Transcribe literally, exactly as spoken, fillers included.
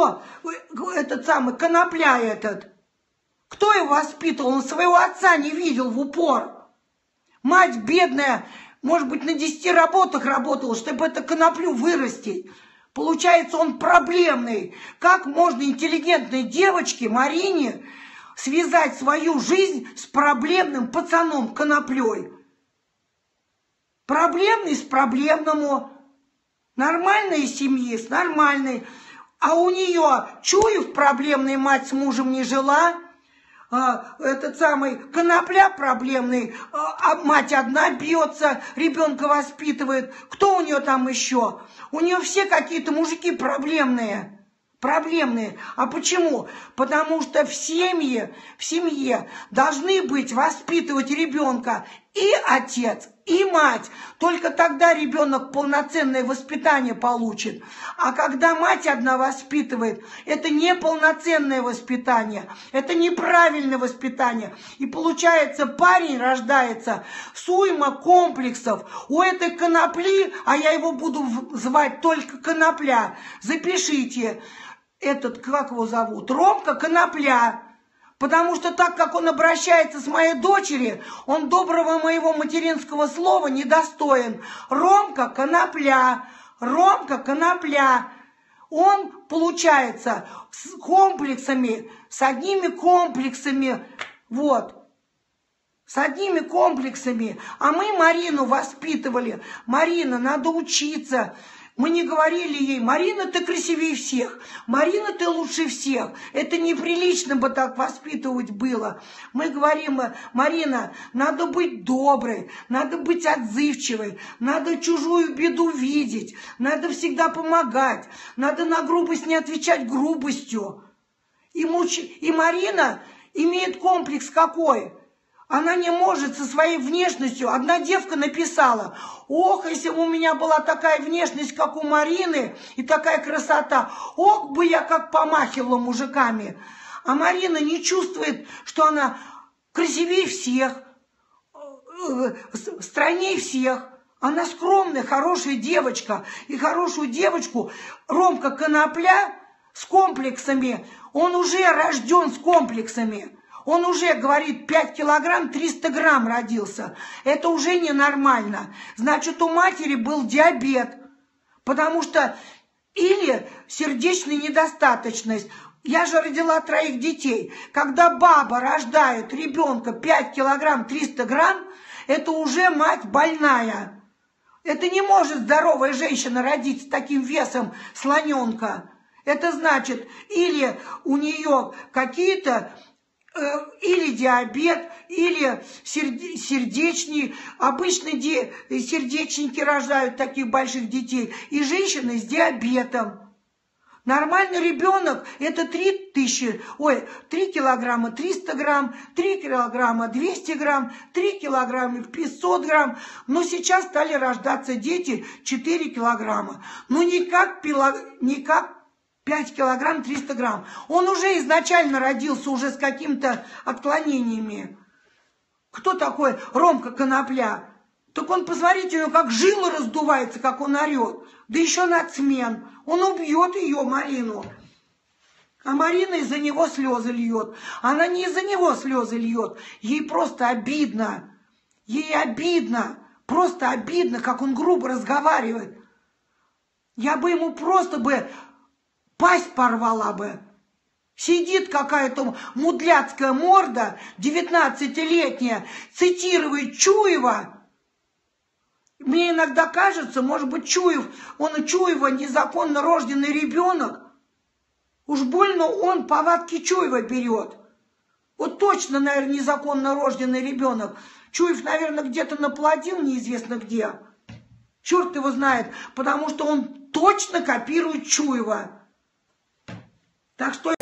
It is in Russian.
кто этот самый Конопля этот? Кто его воспитывал? Он своего отца не видел в упор. Мать бедная, может быть, на десяти работах работала, чтобы это Коноплю вырастить. Получается, он проблемный. Как можно интеллигентной девочке Марине связать свою жизнь с проблемным пацаном Коноплей? Проблемный с проблемному. Нормальной семьи с нормальной. А у нее Чуев проблемный, мать с мужем не жила. А, этот самый Конопля проблемный, а, а мать одна бьется, ребенка воспитывает. Кто у нее там еще? У нее все какие-то мужики проблемные. Проблемные. А почему? Потому что в семье, в семье должны быть воспитывать ребенка и отец, и мать. Только тогда ребенок полноценное воспитание получит. А когда мать одна воспитывает, это неполноценное воспитание, это неправильное воспитание. И получается, парень рождается с уйма комплексов. У этой Конопли, а я его буду звать только Конопля, запишите. Этот, как его зовут? Ромка Конопля. Потому что так, как он обращается с моей дочерью, он доброго моего материнского слова недостоин. Ромка Конопля. Ромка Конопля. Он, получается, с комплексами, с одними комплексами, вот, с одними комплексами. А мы Марину воспитывали. Марина, надо учиться. Мы не говорили ей: Марина, ты красивее всех, Марина, ты лучше всех. Это неприлично бы так воспитывать было. Мы говорим: Марина, надо быть доброй, надо быть отзывчивой, надо чужую беду видеть, надо всегда помогать, надо на грубость не отвечать грубостью. И, муч... и Марина имеет комплекс какой? Она не может со своей внешностью. Одна девка написала: ох, если бы у меня была такая внешность, как у Марины, и такая красота, ох бы я как помахивала мужиками. А Марина не чувствует, что она красивее всех, стройнее всех. Она скромная, хорошая девочка. И хорошую девочку Ромка Конопля с комплексами, он уже рожден с комплексами. Он уже, говорит, пять килограмм триста грамм родился. Это уже ненормально. Значит, у матери был диабет. Потому что или сердечная недостаточность. Я же родила троих детей. Когда баба рождает ребенка пять килограмм триста грамм, это уже мать больная. Это не может здоровая женщина родить с таким весом слоненка. Это значит, или у нее какие-то... или диабет, или сердечный. Обычно сердечники рождают таких больших детей. И женщины с диабетом. Нормальный ребенок это три тысячи, ой, три килограмма триста грамм, три килограмма двести грамм, три килограмма пятьсот грамм. Но сейчас стали рождаться дети четыре килограмма. Ну никак, никак пять килограмм триста грамм. Он уже изначально родился уже с какими-то отклонениями. Кто такой Ромка Конопля? Так он, посмотрите, у него как жила раздувается, как он орет. Да еще нацмен. Он убьет ее, Марину. А Марина из-за него слезы льет. Она не из-за него слезы льет. Ей просто обидно. Ей обидно. Просто обидно, как он грубо разговаривает. Я бы ему просто бы... пасть порвала бы. Сидит какая-то мудляцкая морда, девятнадцатилетняя, цитирует Чуева. Мне иногда кажется, может быть, Чуев, он у Чуева незаконно рожденный ребенок. Уж больно он повадки Чуева берет. Вот точно, наверное, незаконно рожденный ребенок. Чуев, наверное, где-то наплодил, неизвестно где. Черт его знает, потому что он точно копирует Чуева. Так что